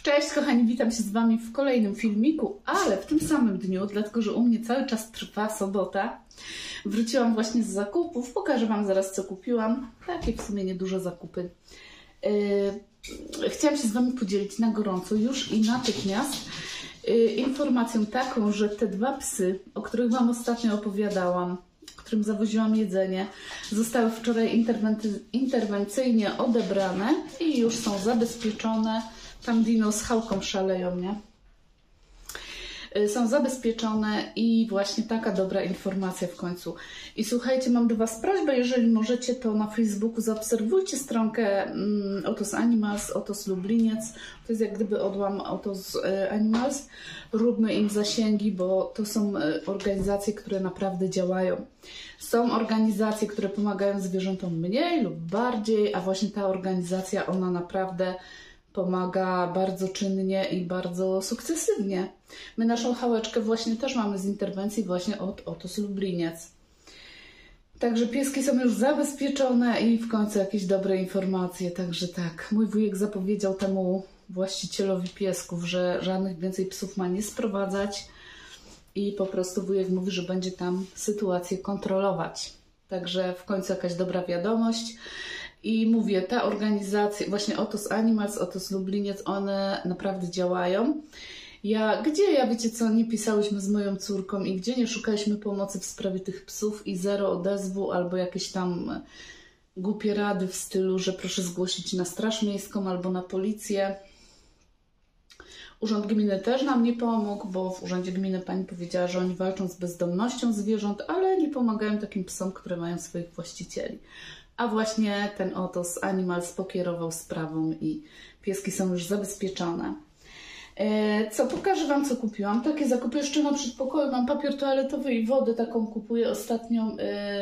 Cześć kochani, witam się z Wami w kolejnym filmiku, ale w tym samym dniu, dlatego że u mnie cały czas trwa sobota. Wróciłam właśnie z zakupów, pokażę Wam zaraz co kupiłam. Takie w sumie nieduże zakupy. Chciałam się z Wami podzielić na gorąco już i natychmiast informacją taką, że te dwa psy, o których Wam ostatnio opowiadałam, którym zawoziłam jedzenie, zostały wczoraj interwencyjnie odebrane i już są zabezpieczone. Tam Dino z Hałką szaleją, nie? Są zabezpieczone i właśnie taka dobra informacja w końcu. I słuchajcie, mam do Was prośbę, jeżeli możecie, to na Facebooku zaobserwujcie stronkę Otos Animals, Otos Lubliniec. To jest jak gdyby odłam Otos Animals. Róbmy im zasięgi, bo to są organizacje, które naprawdę działają. Są organizacje, które pomagają zwierzętom mniej lub bardziej, a właśnie ta organizacja, ona naprawdę pomaga bardzo czynnie i bardzo sukcesywnie. My naszą Hałeczkę właśnie też mamy z interwencji właśnie od Otos Lubliniec. Także pieski są już zabezpieczone i w końcu jakieś dobre informacje. Także tak, mój wujek zapowiedział temu właścicielowi piesków, że żadnych więcej psów ma nie sprowadzać i po prostu wujek mówi, że będzie tam sytuację kontrolować. Także w końcu jakaś dobra wiadomość. I mówię, ta organizacja, właśnie Otos Animals, Otos Lubliniec, one naprawdę działają. Wiecie co, nie pisałyśmy z moją córką i gdzie nie szukaliśmy pomocy w sprawie tych psów i zero odezwu albo jakieś tam głupie rady w stylu, że proszę zgłosić na Straż Miejską albo na policję. Urząd Gminy też nam nie pomógł, bo w Urzędzie Gminy pani powiedziała, że oni walczą z bezdomnością zwierząt, ale nie pomagają takim psom, które mają swoich właścicieli. A właśnie ten Otos Animals pokierował sprawą i pieski są już zabezpieczone. Pokażę Wam, co kupiłam. Takie zakupy jeszcze na przedpokoju. Mam papier toaletowy i wodę taką kupuję ostatnią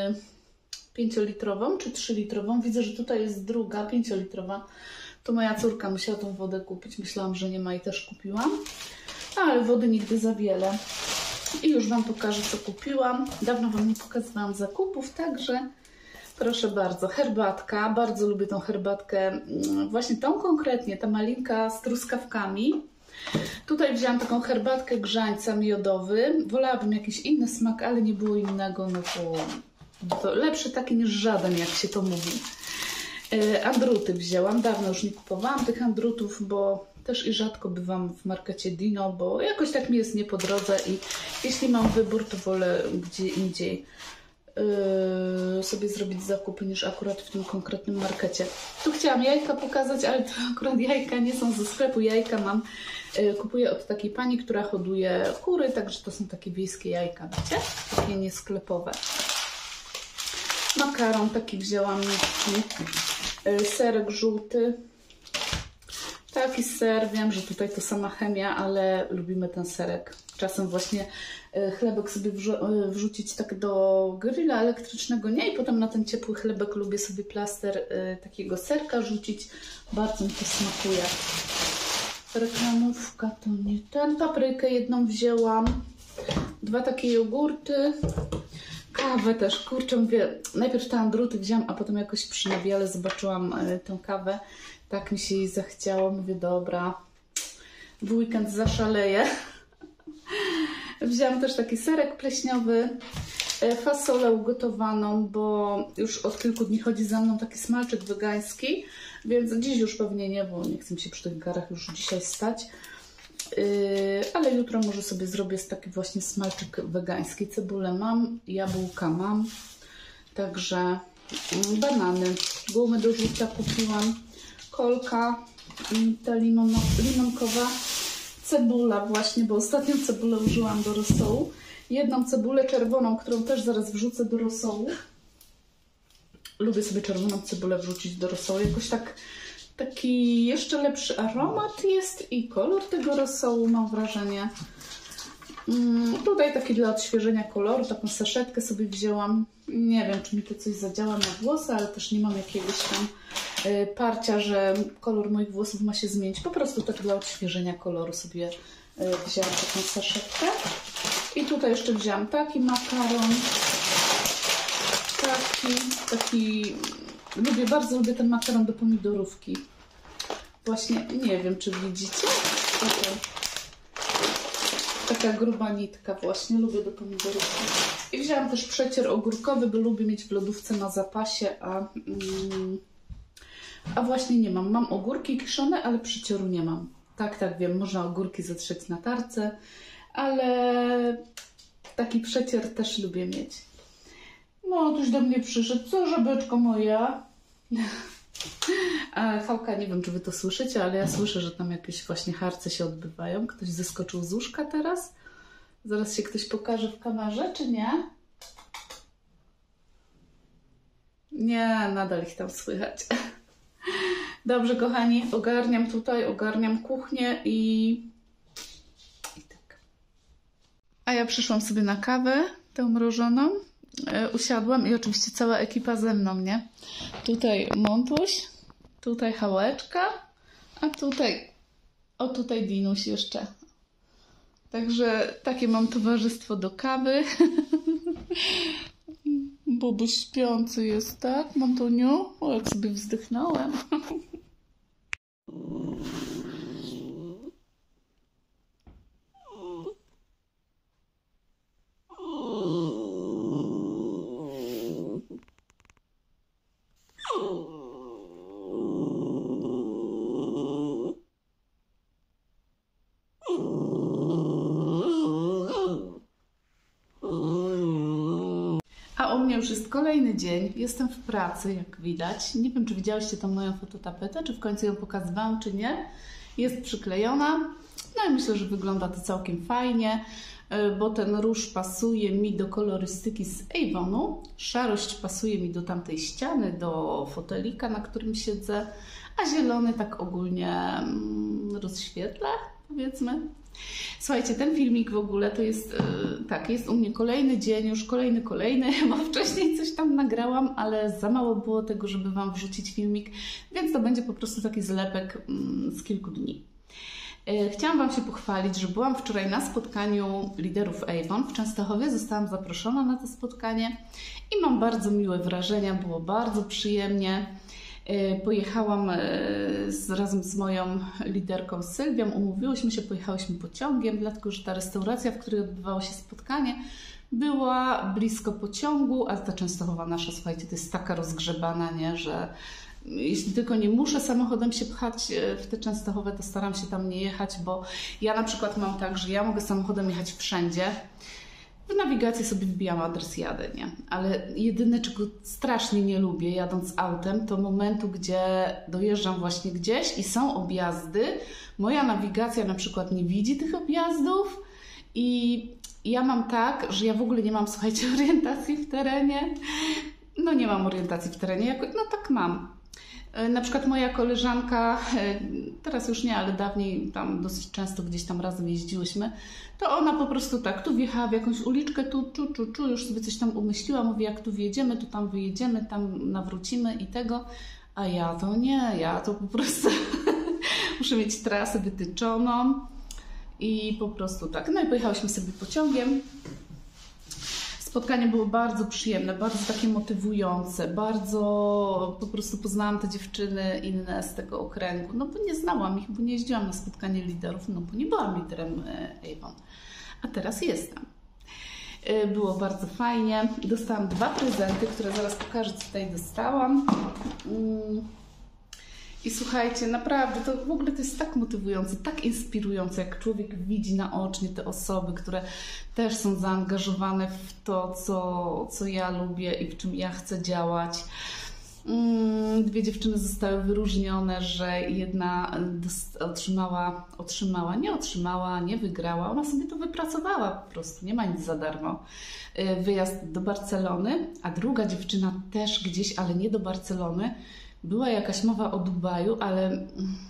5-litrową czy 3-litrową. Widzę, że tutaj jest druga 5-litrowa. To moja córka musiała tą wodę kupić. Myślałam, że nie ma i też kupiłam. Ale wody nigdy za wiele. I już Wam pokażę, co kupiłam. Dawno Wam nie pokazywałam zakupów, także proszę bardzo, herbatka. Bardzo lubię tą herbatkę. Właśnie tą konkretnie, ta malinka z truskawkami. Tutaj wzięłam taką herbatkę grzańca miodowy. Wolałabym jakiś inny smak, ale nie było innego. No to lepszy taki niż żaden, jak się to mówi. Andruty wzięłam. Dawno już nie kupowałam tych andrutów, bo też i rzadko bywam w markecie Dino, bo jakoś tak mi jest nie po drodze i jeśli mam wybór, to wolę gdzie indziej sobie zrobić zakupy niż akurat w tym konkretnym markecie. Tu chciałam jajka pokazać, ale to akurat jajka nie są ze sklepu. Jajka kupuję od takiej pani, która hoduje kury, także to są takie wiejskie jajka, wiecie? Takie niesklepowe. Makaron taki wzięłam, serek żółty. Taki ser, wiem, że tutaj to sama chemia, ale lubimy ten serek. Czasem właśnie chlebek sobie wrzucić tak do grilla elektrycznego, nie? I potem na ten ciepły chlebek lubię sobie plaster takiego serka rzucić. Bardzo mi to smakuje. Reklamówka to nie ten. Paprykę jedną wzięłam. 2 takie jogurty. Kawę też, kurczę, mówię, najpierw te andruty wzięłam, a potem jakoś przy nawiale zobaczyłam tę kawę. Tak mi się jej zachciało. Mówię, dobra, w weekend zaszaleję. Wzięłam też taki serek pleśniowy, fasolę ugotowaną, bo już od kilku dni chodzi za mną taki smalczyk wegański, więc dziś już pewnie nie, bo nie chcę mi się przy tych garach już dzisiaj stać. Ale jutro może sobie zrobię taki właśnie smalczyk wegański. Cebulę mam, jabłka mam, także banany, gumy do rzucia kupiłam, kolka, ta limonkowa, cebula właśnie, bo ostatnią cebulę użyłam do rosołu. Jedną cebulę czerwoną, którą też zaraz wrzucę do rosołu. Lubię sobie czerwoną cebulę wrzucić do rosołu, jakoś taki jeszcze lepszy aromat jest i kolor tego rosołu, mam wrażenie. Tutaj taki dla odświeżenia koloru, taką saszetkę sobie wzięłam. Nie wiem, czy mi to coś zadziała na włosy, ale też nie mam jakiegoś tam parcia, że kolor moich włosów ma się zmienić. Po prostu tak dla odświeżenia koloru sobie wzięłam taką saszetkę. I tutaj jeszcze wzięłam taki makaron. Bardzo lubię ten makaron do pomidorówki. Właśnie, nie wiem, czy widzicie. Taka gruba nitka właśnie, lubię do pomidorów. I wzięłam też przecier ogórkowy, bo lubię mieć w lodówce na zapasie, a właśnie nie mam. Mam ogórki kiszone, ale przecieru nie mam. Tak, wiem, można ogórki zetrzeć na tarce, ale taki przecier też lubię mieć. No, ktoś do mnie przyszedł. Co, żabeczko moja? A Hałka, nie wiem, czy wy to słyszycie, ale ja słyszę, że tam jakieś właśnie harce się odbywają. Ktoś zeskoczył z łóżka teraz. Zaraz się ktoś pokaże w kamerze, czy nie? Nie, nadal ich tam słychać. Dobrze, kochani, ogarniam kuchnię i tak. A ja przyszłam sobie na kawę, tę mrożoną. Usiadłam i oczywiście cała ekipa ze mną, nie? Tutaj Montuś, tutaj Hałeczka, a tutaj Dinuś jeszcze. Także takie mam towarzystwo do kawy. Bobuś śpiący jest, tak, Montuniu? O, jak sobie wzdychnąłem. A u mnie już jest kolejny dzień. Jestem w pracy, jak widać. Nie wiem, czy widziałyście tą moją fototapetę, czy w końcu ją pokazywałam, czy nie. Jest przyklejona. No i myślę, że wygląda to całkiem fajnie, bo ten róż pasuje mi do kolorystyki z Avonu. Szarość pasuje mi do tamtej ściany, do fotelika, na którym siedzę, a zielony tak ogólnie rozświetla, powiedzmy. Słuchajcie, ten filmik w ogóle to jest, jest u mnie kolejny dzień, już kolejny, bo wcześniej coś tam nagrałam, ale za mało było tego, żeby Wam wrzucić filmik, więc to będzie po prostu taki zlepek z kilku dni. Chciałam Wam się pochwalić, że byłam wczoraj na spotkaniu liderów Avon w Częstochowie, zostałam zaproszona na to spotkanie i mam bardzo miłe wrażenia, było bardzo przyjemnie. Pojechałam razem z moją liderką Sylwią, umówiłyśmy się, pojechałyśmy pociągiem, dlatego że ta restauracja, w której odbywało się spotkanie, była blisko pociągu, a ta Częstochowa nasza, słuchajcie, to jest taka rozgrzebana, nie, że jeśli tylko nie muszę samochodem się pchać w tę Częstochowę, to staram się tam nie jechać, bo ja na przykład mam tak, że ja mogę samochodem jechać wszędzie. W nawigacji sobie wbijam adres, jadę, nie? Ale jedyne, czego strasznie nie lubię jadąc autem, to momentu, gdzie dojeżdżam właśnie gdzieś i są objazdy. Moja nawigacja na przykład nie widzi tych objazdów i ja mam tak, że ja w ogóle nie mam, słuchajcie, orientacji w terenie. No nie mam orientacji w terenie, no tak mam. Na przykład moja koleżanka, teraz już nie, ale dawniej tam dosyć często gdzieś tam razem jeździłyśmy, to ona po prostu tak, tu wjechała w jakąś uliczkę, tu, już sobie coś tam umyśliła, mówi, jak tu wjedziemy, to tam wyjedziemy, tam nawrócimy i tego, a ja to nie, ja to po prostu muszę mieć trasę wytyczoną i po prostu tak. No i pojechałyśmy sobie pociągiem. Spotkanie było bardzo przyjemne, bardzo takie motywujące, bardzo po prostu poznałam te dziewczyny inne z tego okręgu, no bo nie znałam ich, bo nie jeździłam na spotkanie liderów, no bo nie byłam liderem Avon, a teraz jestem. Było bardzo fajnie, dostałam 2 prezenty, które zaraz pokażę, co tutaj dostałam. I słuchajcie, naprawdę, to w ogóle to jest tak motywujące, tak inspirujące, jak człowiek widzi naocznie te osoby, które też są zaangażowane w to, co ja lubię i w czym ja chcę działać. 2 dziewczyny zostały wyróżnione, że jedna nie wygrała, ona sobie to wypracowała po prostu, nie ma nic za darmo. Wyjazd do Barcelony, a druga dziewczyna też gdzieś, ale nie do Barcelony. Była jakaś mowa o Dubaju, ale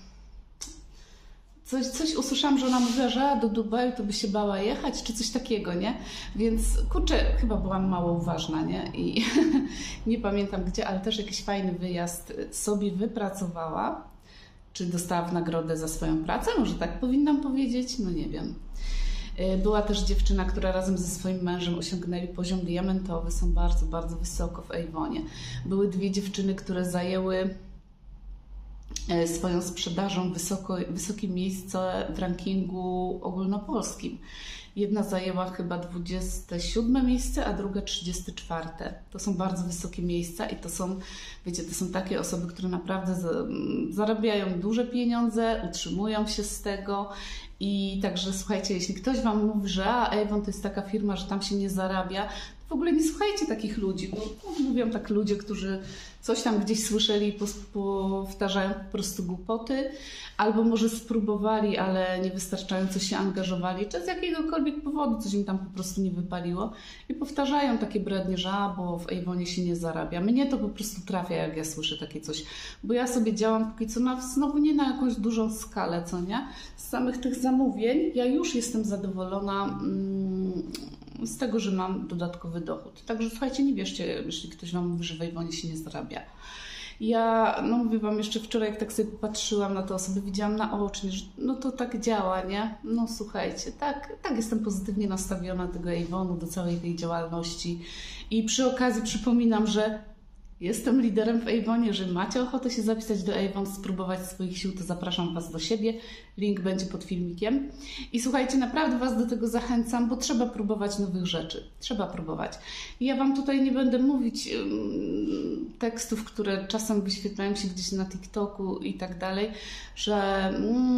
coś usłyszałam, że ona mówiła, że do Dubaju to by się bała jechać, czy coś takiego, nie? Więc kurczę, chyba byłam mało uważna, nie? I nie pamiętam gdzie, ale też jakiś fajny wyjazd sobie wypracowała. Czy dostała w nagrodę za swoją pracę? Może tak powinnam powiedzieć? No nie wiem. Była też dziewczyna, która razem ze swoim mężem osiągnęli poziom diamentowy, są bardzo, bardzo wysoko w Avonie. Były 2 dziewczyny, które zajęły swoją sprzedażą wysokie miejsce w rankingu ogólnopolskim. Jedna zajęła chyba 27 miejsce, a druga 34. To są bardzo wysokie miejsca i to są, wiecie, to są takie osoby, które naprawdę zarabiają duże pieniądze, utrzymują się z tego. I także słuchajcie, jeśli ktoś Wam mówi, że Avon to jest taka firma, że tam się nie zarabia, to w ogóle nie słuchajcie takich ludzi, bo mówią tak ludzie, którzy coś tam gdzieś słyszeli i powtarzają po prostu głupoty, albo może spróbowali, ale niewystarczająco się angażowali, czy z jakiegokolwiek powodu coś im tam po prostu nie wypaliło i powtarzają takie brednie, że bo w Avonie się nie zarabia. Mnie to po prostu trafia, jak ja słyszę takie coś, bo ja sobie działam póki co znowu nie na jakąś dużą skalę, co nie? Z samych tych zamówień ja już jestem zadowolona z tego, że mam dodatkowy dochód. Także słuchajcie, nie wierzcie, jeśli ktoś Wam mówi, że w Avonie się nie zarabia. Ja, mówię Wam, jeszcze wczoraj, jak tak sobie patrzyłam na te osoby, widziałam naocznie, że to tak działa, nie? No słuchajcie, tak jestem pozytywnie nastawiona do tego Avonu, do całej tej działalności. I przy okazji przypominam, że jestem liderem w Avonie. Jeżeli macie ochotę się zapisać do Avon, spróbować swoich sił, to zapraszam Was do siebie. Link będzie pod filmikiem. I słuchajcie, naprawdę Was do tego zachęcam, bo trzeba próbować nowych rzeczy. Trzeba próbować. I ja Wam tutaj nie będę mówić tekstów, które czasem wyświetlają się gdzieś na TikToku i tak dalej, że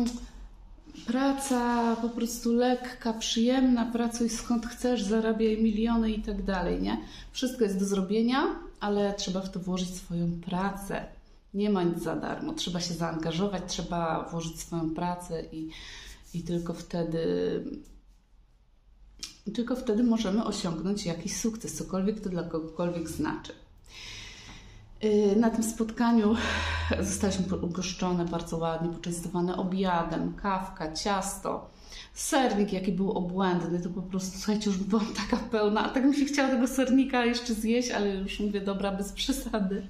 praca po prostu lekka, przyjemna, pracuj skąd chcesz, zarabiaj miliony i tak dalej, nie? Wszystko jest do zrobienia, ale trzeba w to włożyć swoją pracę. Nie ma nic za darmo. Trzeba się zaangażować, trzeba włożyć swoją pracę i tylko wtedy możemy osiągnąć jakiś sukces, cokolwiek to dla kogokolwiek znaczy. Na tym spotkaniu zostaliśmy ugoszczone bardzo ładnie, poczęstowane obiadem, kawka, ciasto, sernik, jaki był obłędny, to po prostu, słuchajcie, już byłam taka pełna, a tak mi się chciało tego sernika jeszcze zjeść, ale już mówię, dobra, bez przesady.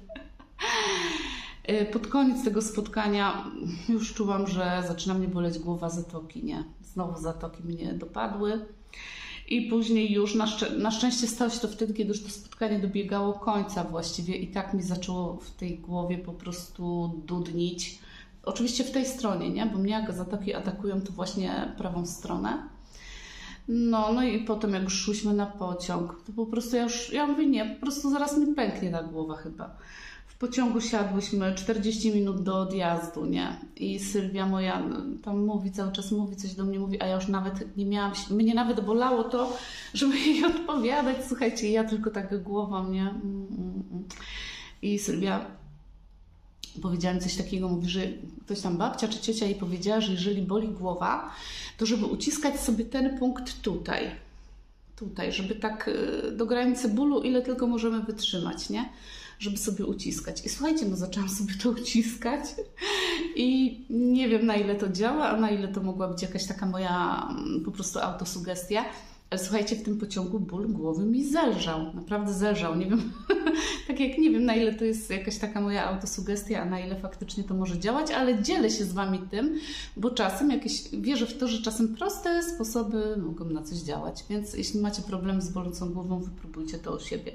Pod koniec tego spotkania już czułam, że zaczyna mnie boleć głowa, zatoki, nie? Znowu zatoki mnie dopadły. I później już, na szczęście stało się to wtedy, kiedy już to spotkanie dobiegało końca właściwie i tak mi zaczęło w tej głowie po prostu dudnić. Oczywiście w tej stronie, nie? Bo mnie jak zatoki atakują, to właśnie prawą stronę. No i potem jak już szłyśmy na pociąg, to po prostu ja mówię, nie, po prostu zaraz mi pęknie ta głowa chyba. W pociągu siadłyśmy 40 minut do odjazdu, nie? I Sylwia moja tam mówi, cały czas mówi, coś do mnie mówi, a ja już nawet nie miałam, mnie nawet bolało to, żeby jej odpowiadać, słuchajcie, ja tylko tak głową, nie? I Sylwia powiedziała mi coś takiego, mówi, że ktoś tam, babcia czy ciocia jej powiedziała, że jeżeli boli głowa, to żeby uciskać sobie ten punkt tutaj, żeby tak do granicy bólu, ile tylko możemy wytrzymać, nie? Żeby sobie uciskać. I słuchajcie, zaczęłam sobie to uciskać i nie wiem, na ile to działa, a na ile to mogła być jakaś taka moja po prostu autosugestia. Ale słuchajcie, w tym pociągu ból głowy mi zelżał. Naprawdę zelżał. Nie wiem, tak jak nie wiem, na ile to jest jakaś taka moja autosugestia, a na ile faktycznie to może działać, ale dzielę się z Wami tym, bo czasem wierzę w to, że czasem proste sposoby mogą na coś działać. Więc jeśli macie problem z bolącą głową, wypróbujcie to u siebie.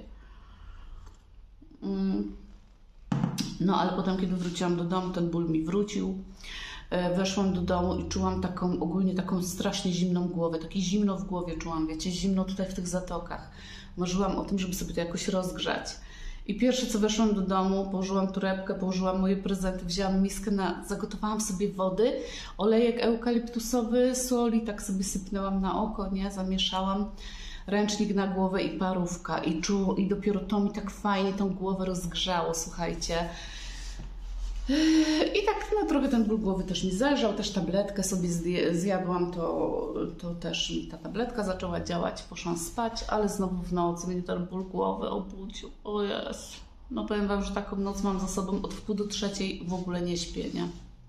No ale potem, kiedy wróciłam do domu, ten ból mi wrócił. Weszłam do domu i czułam ogólnie taką strasznie zimną głowę, takie zimno w głowie czułam, wiecie, zimno tutaj w tych zatokach. Marzyłam o tym, żeby sobie to jakoś rozgrzać. I pierwsze co, weszłam do domu, położyłam torebkę, położyłam moje prezenty, wzięłam miskę, zagotowałam sobie wody, olejek eukaliptusowy, sól i tak sobie sypnęłam na oko, nie, zamieszałam. Ręcznik na głowę i parówka i dopiero to mi tak fajnie tą głowę rozgrzało, słuchajcie. I tak trochę ten ból głowy też mi zelżał, też tabletkę sobie zjadłam, to też mi ta tabletka zaczęła działać, poszłam spać, ale znowu w nocy mnie ten ból głowy obudził. O Jezu, powiem Wam, że taką noc mam za sobą, od 2:30 w ogóle nie śpię, nie?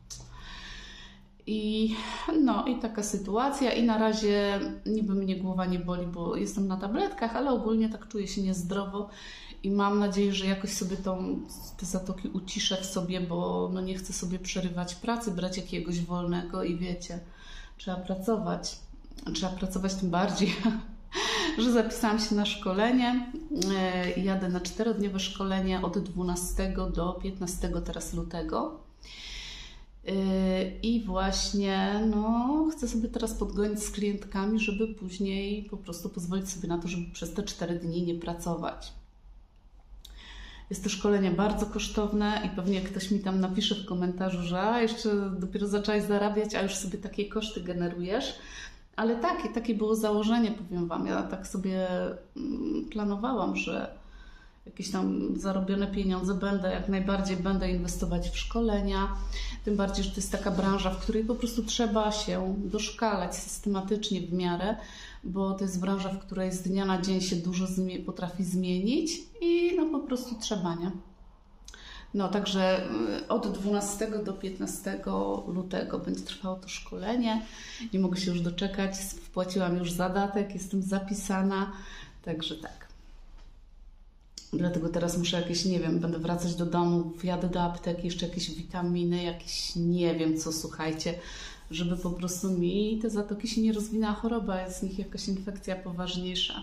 I taka sytuacja i na razie niby mnie głowa nie boli, bo jestem na tabletkach, ale ogólnie tak czuję się niezdrowo i mam nadzieję, że jakoś sobie te zatoki uciszę w sobie, bo nie chcę sobie przerywać pracy, brać jakiegoś wolnego i wiecie, trzeba pracować tym bardziej, że zapisałam się na szkolenie, jadę na 4-dniowe szkolenie od 12 do 15 teraz lutego. I właśnie no, chcę sobie teraz podgonić z klientkami, żeby później po prostu pozwolić sobie na to, żeby przez te 4 dni nie pracować. Jest to szkolenie bardzo kosztowne i pewnie ktoś mi tam napisze w komentarzu, że jeszcze dopiero zaczęłaś zarabiać, a już sobie takie koszty generujesz. Ale takie było założenie, powiem Wam. Ja tak sobie planowałam, że jakieś tam zarobione pieniądze jak najbardziej będę inwestować w szkolenia. Tym bardziej, że to jest taka branża, w której po prostu trzeba się doszkalać systematycznie w miarę, bo to jest branża, w której z dnia na dzień się dużo potrafi zmienić i no po prostu trzeba, nie? No także od 12 do 15 lutego będzie trwało to szkolenie. Nie mogę się już doczekać. Wpłaciłam już zadatek, jestem zapisana, także tak. Dlatego teraz muszę jakieś, nie wiem, będę wracać do domu, wjadę do apteki, jeszcze jakieś witaminy, jakieś nie wiem co, słuchajcie, żeby po prostu mi te zatoki się nie rozwinęła choroba, jest z nich jakaś infekcja poważniejsza.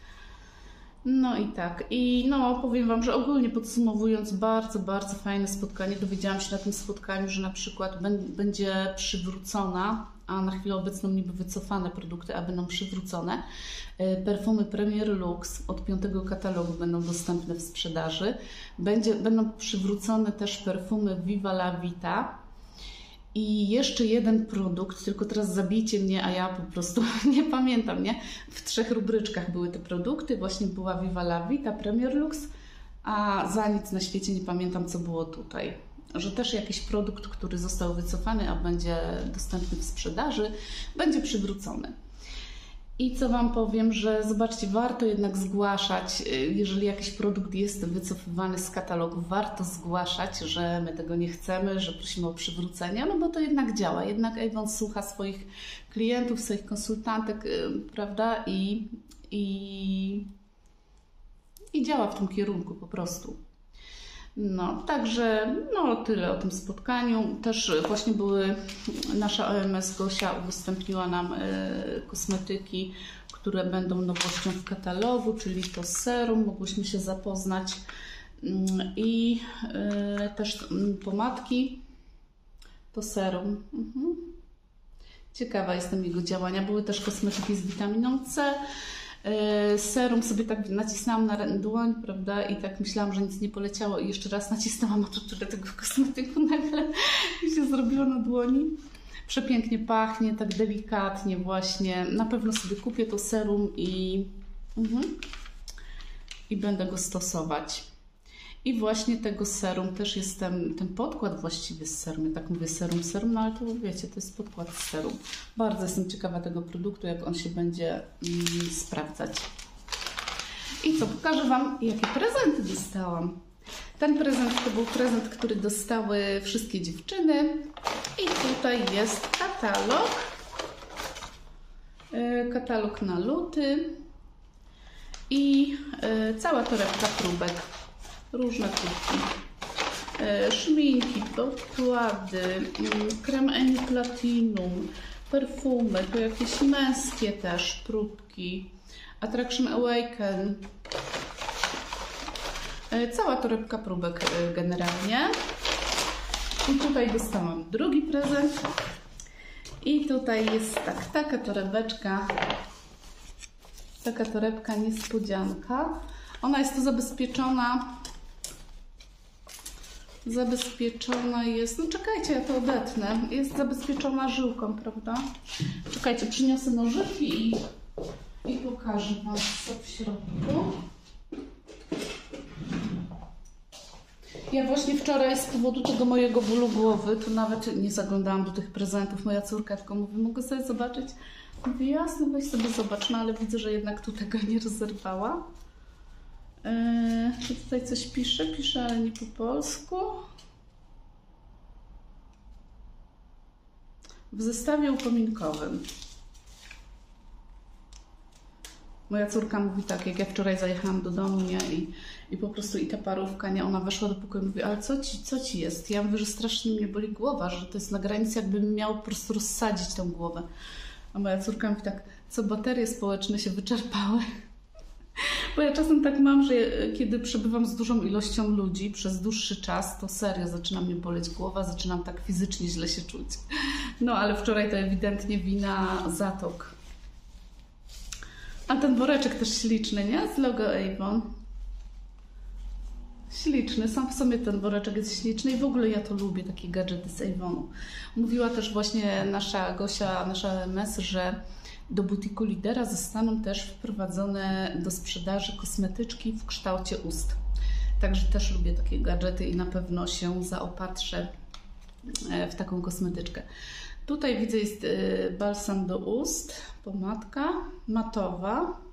No i tak. I no powiem Wam, że ogólnie podsumowując, bardzo, bardzo fajne spotkanie. Dowiedziałam się na tym spotkaniu, że na przykład będzie przywrócona, a na chwilę obecną niby wycofane produkty, a będą przywrócone. Perfumy Premier Luxe od 5 katalogu będą dostępne w sprzedaży. Będą przywrócone też perfumy Viva la Vita. I jeszcze jeden produkt, tylko teraz zabijcie mnie, a ja po prostu nie pamiętam, nie? W 3 rubryczkach były te produkty, właśnie była Viva la Vita, Premier Luxe, a za nic na świecie nie pamiętam, co było tutaj. Że też jakiś produkt, który został wycofany, a będzie dostępny w sprzedaży, będzie przywrócony. I co Wam powiem, że zobaczcie, warto jednak zgłaszać, jeżeli jakiś produkt jest wycofywany z katalogu, warto zgłaszać, że my tego nie chcemy, że prosimy o przywrócenie, no bo to jednak działa. Jednak Avon słucha swoich klientów, swoich konsultantek, prawda? I działa w tym kierunku po prostu. No, także no tyle o tym spotkaniu. Też właśnie nasza OMS Gosia udostępniła nam kosmetyki, które będą nowością w katalogu, czyli to serum, mogłyśmy się zapoznać i też pomadki, to serum. Ciekawa jestem jego działania. Były też kosmetyki z witaminą C. Serum sobie tak nacisnęłam na dłoń, prawda, i tak myślałam, że nic nie poleciało i jeszcze raz nacisnęłam, a to tyle tego kosmetyku nagle się zrobiło na dłoni. Przepięknie pachnie, tak delikatnie właśnie. Na pewno sobie kupię to serum i będę go stosować. I właśnie tego serum też jest ten podkład właściwie z serum. Ja tak mówię serum, no ale to wiecie, to jest podkład z serum. Bardzo jestem ciekawa tego produktu, jak on się będzie sprawdzać. I co, pokażę Wam, jakie prezenty dostałam. Ten prezent to był prezent, który dostały wszystkie dziewczyny. I tutaj jest katalog. Katalog na luty. I cała torebka próbek. Różne kubki, szminki, podkłady, krem Eni Platinum, perfumy, tu jakieś męskie też próbki, Attraction Awaken, cała torebka próbek generalnie. I tutaj dostałam drugi prezent i tutaj jest taka torebeczka, taka torebka niespodzianka. Ona jest tu zabezpieczona jest, no czekajcie, ja to odetnę, jest zabezpieczona żyłką, prawda? Czekajcie, przyniosę nożyki i pokażę Wam, co w środku. Ja właśnie wczoraj z powodu tego mojego bólu głowy, to nawet nie zaglądałam do tych prezentów, moja córka tylko mówi, mogę sobie zobaczyć? Mówię, jasne, weź sobie zobacz, no ale widzę, że jednak tu tego nie rozerwała. Czy tutaj coś pisze, ale nie po polsku. W zestawie upominkowym. Moja córka mówi tak, jak ja wczoraj zajechałam do domu, nie, i po prostu i ta parówka, nie, ona weszła do pokoju i mówi, ale co ci jest? Ja mówię, że strasznie mnie boli głowa, że to jest na granicy, jakbym miał po prostu rozsadzić tę głowę. A moja córka mówi tak, co baterie społeczne się wyczerpały. Bo ja czasem tak mam, że kiedy przebywam z dużą ilością ludzi przez dłuższy czas, to serio zaczyna mnie boleć głowa, zaczynam tak fizycznie źle się czuć. No ale wczoraj to ewidentnie wina zatok. A ten woreczek też śliczny, nie? Z logo Avon. Śliczny, sam w sobie ten woreczek jest śliczny i w ogóle ja to lubię, takie gadżety z Avonu. Mówiła też właśnie nasza Gosia, nasza MS, że do butiku Lidera zostaną też wprowadzone do sprzedaży kosmetyczki w kształcie ust. Także też lubię takie gadżety i na pewno się zaopatrzę w taką kosmetyczkę. Tutaj widzę jest balsam do ust, pomadka matowa.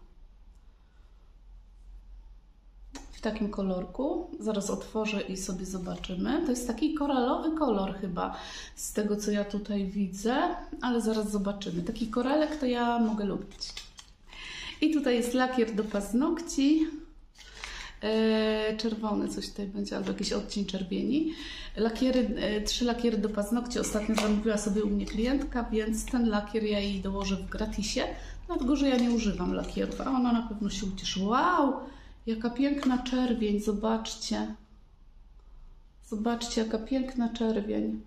W takim kolorku. Zaraz otworzę i sobie zobaczymy. To jest taki koralowy kolor chyba, z tego co ja tutaj widzę, ale zaraz zobaczymy. Taki koralek to ja mogę lubić. I tutaj jest lakier do paznokci. Czerwony coś tutaj będzie, albo jakiś odcień czerwieni. Lakiery, 3 lakiery do paznokci. Ostatnio zamówiła sobie u mnie klientka, więc ten lakier ja jej dołożę w gratisie. Dlatego, że ja nie używam lakierów, a ona na pewno się ucieszy. Wow! Jaka piękna czerwień, zobaczcie. Zobaczcie, jaka piękna czerwień.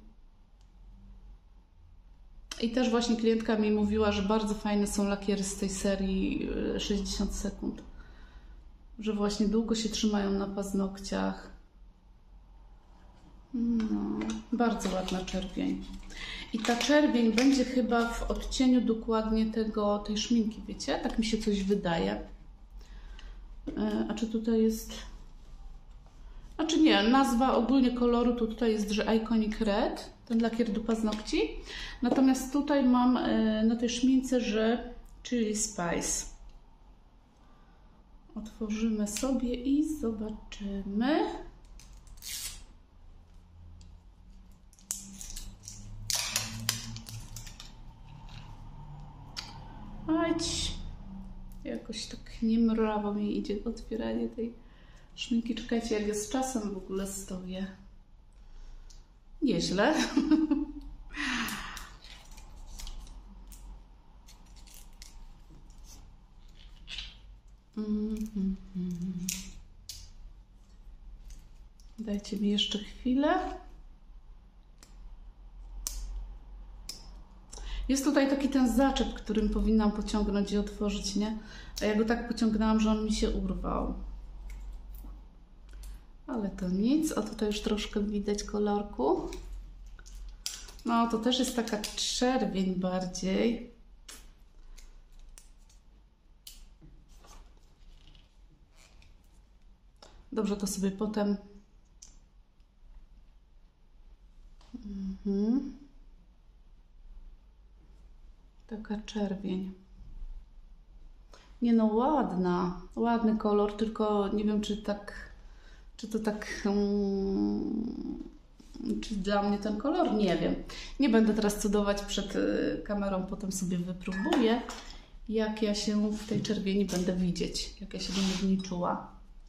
I też właśnie klientka mi mówiła, że bardzo fajne są lakiery z tej serii 60 sekund. Że właśnie długo się trzymają na paznokciach. No, bardzo ładna czerwień. I ta czerwień będzie chyba w odcieniu dokładnie tej szminki, wiecie? Tak mi się coś wydaje. A czy tutaj jest... A czy nie, nazwa ogólnie koloru to tutaj jest, że Iconic Red, ten lakier do paznokci. Natomiast tutaj mam na tej szmince, że Chili Spice. Otworzymy sobie i zobaczymy. Chodź. Jakoś tak niemrawo mi idzie otwieranie tej szminki. Czekajcie, jak ja z czasem w ogóle stoję. Nieźle. Dajcie mi jeszcze chwilę. Jest tutaj taki ten zaczep, którym powinnam pociągnąć i otworzyć, nie? A ja go tak pociągnęłam, że on mi się urwał. Ale to nic. O, tutaj już troszkę widać kolorku. No, to też jest taka czerwień bardziej. Dobrze, to sobie potem... Taka czerwień. Nie no, ładna. Ładny kolor, tylko nie wiem, czy to tak... czy dla mnie ten kolor? Nie wiem. Nie będę teraz cudować przed kamerą, potem sobie wypróbuję, jak ja się w tej czerwieni będę widzieć, jak ja się będę w niej czuła.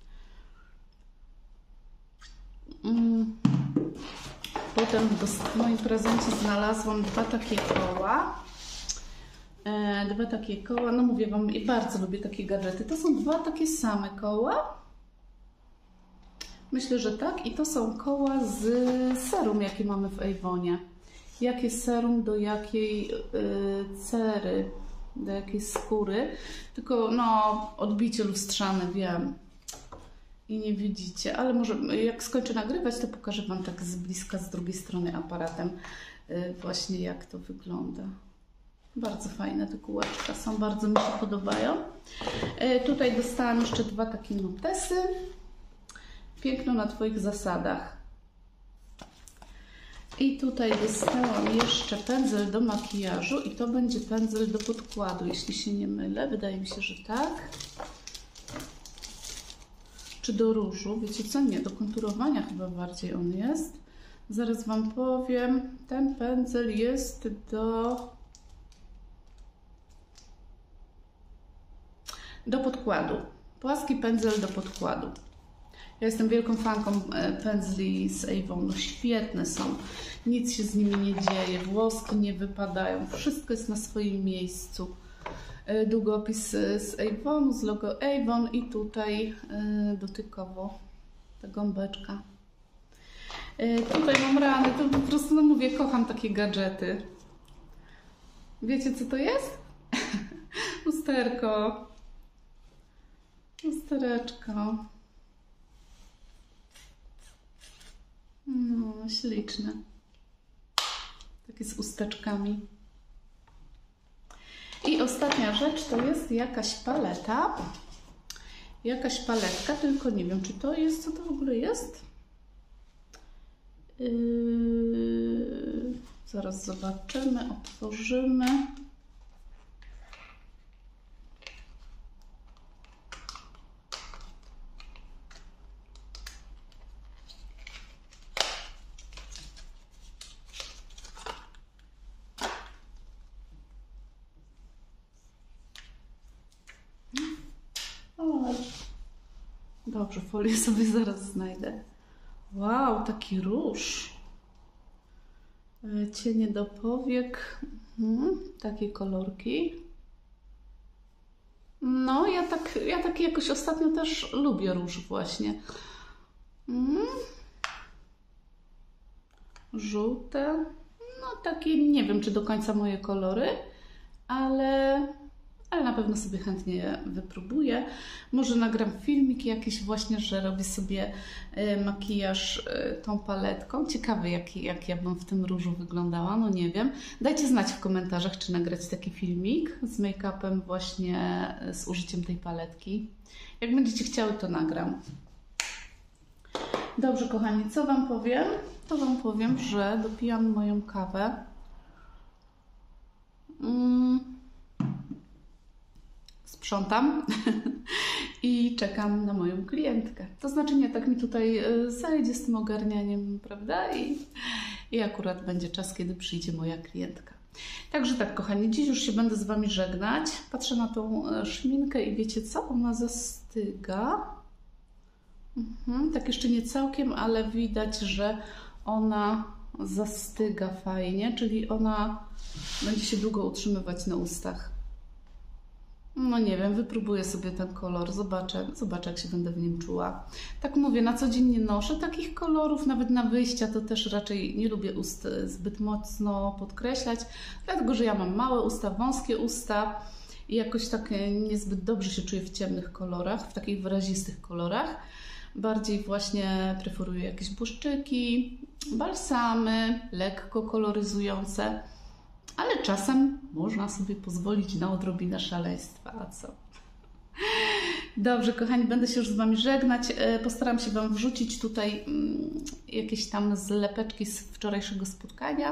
Potem w moim prezencie znalazłam dwa takie koła. No mówię Wam, bardzo lubię takie gadżety. To są dwa takie same koła. Myślę, że tak. I to są koła z serum, jakie mamy w Avonie. Jakie serum do jakiej cery, do jakiej skóry. Tylko no, odbicie lustrzane, wiem. I nie widzicie, ale może jak skończę nagrywać, to pokażę Wam tak z bliska, z drugiej strony aparatem właśnie jak to wygląda. Bardzo fajne te kółeczka są, bardzo mi się podobają. Tutaj dostałam jeszcze dwa takie notesy. Piękno na Twoich zasadach. I tutaj dostałam jeszcze pędzel do makijażu i to będzie pędzel do podkładu, jeśli się nie mylę. Wydaje mi się, że tak. Czy do różu? Wiecie co? Nie, do konturowania chyba bardziej on jest. Zaraz Wam powiem. Ten pędzel jest do podkładu. Płaski pędzel do podkładu. Ja jestem wielką fanką pędzli z Avon. No, świetne są. Nic się z nimi nie dzieje. Włoski nie wypadają. Wszystko jest na swoim miejscu. długopis z Avonu, z logo Avon i tutaj dotykowo ta gąbeczka. Tutaj mam rany, to po prostu, no mówię, kocham takie gadżety. Wiecie, co to jest? Lusterko. Lustereczko. No, śliczne. Takie z usteczkami. I ostatnia rzecz to jest jakaś paleta. Jakaś paletka, tylko nie wiem, czy to jest, co to w ogóle jest? Zaraz zobaczymy, otworzymy. Dobrze, folię sobie zaraz znajdę. Wow, taki róż. Cienie do powiek. Takie kolorki. No, ja tak jakoś ostatnio też lubię róż właśnie. Żółte. No, takie nie wiem, czy do końca moje kolory, ale na pewno sobie chętnie wypróbuję. Może nagram filmik jakiś właśnie, że robię sobie makijaż tą paletką. Ciekawe, jak ja bym w tym różu wyglądała, no nie wiem. Dajcie znać w komentarzach, czy nagrać taki filmik z make-upem właśnie z użyciem tej paletki. Jak będziecie chciały, to nagram. Dobrze, kochani, co Wam powiem? To Wam powiem, że dopijam moją kawę. Sprzątam i czekam na moją klientkę. To znaczy nie, tak mi tutaj zajdzie z tym ogarnianiem, prawda? I akurat będzie czas, kiedy przyjdzie moja klientka. Także tak, kochani, dziś już się będę z Wami żegnać. Patrzę na tą szminkę i wiecie co? Ona zastyga. Tak jeszcze nie całkiem, ale widać, że ona zastyga fajnie, czyli ona będzie się długo utrzymywać na ustach. No nie wiem, wypróbuję sobie ten kolor, zobaczę jak się będę w nim czuła. Tak mówię, na co dzień nie noszę takich kolorów, nawet na wyjścia to też raczej nie lubię ust zbyt mocno podkreślać, dlatego że ja mam małe usta, wąskie usta i jakoś tak niezbyt dobrze się czuję w ciemnych kolorach, w takich wyrazistych kolorach. Bardziej właśnie preferuję jakieś błyszczyki, balsamy, lekko koloryzujące. Ale czasem można sobie pozwolić na odrobinę szaleństwa, a co? Dobrze, kochani, będę się już z Wami żegnać. Postaram się Wam wrzucić tutaj jakieś tam zlepeczki z wczorajszego spotkania.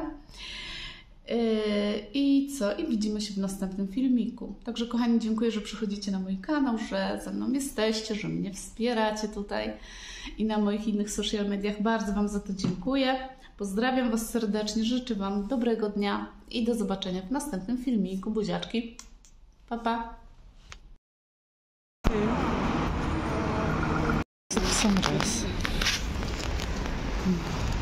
I co? I widzimy się w następnym filmiku. Także, kochani, dziękuję, że przychodzicie na mój kanał, że ze mną jesteście, że mnie wspieracie tutaj i na moich innych social mediach. Bardzo Wam za to dziękuję. Pozdrawiam Was serdecznie, życzę Wam dobrego dnia i do zobaczenia w następnym filmiku. Buziaczki. Pa, pa. Sunrise.